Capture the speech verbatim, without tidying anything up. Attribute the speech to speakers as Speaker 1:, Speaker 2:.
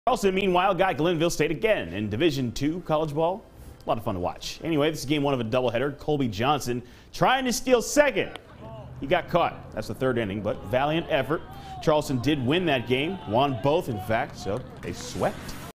Speaker 1: Charleston, meanwhile, got Glenville State again in Division two college ball. A lot of fun to watch. Anyway, this is game one of a doubleheader. Colby Johnson trying to steal second. He got caught. That's the third inning, but valiant effort. Charleston did win that game, won both, in fact, so they swept.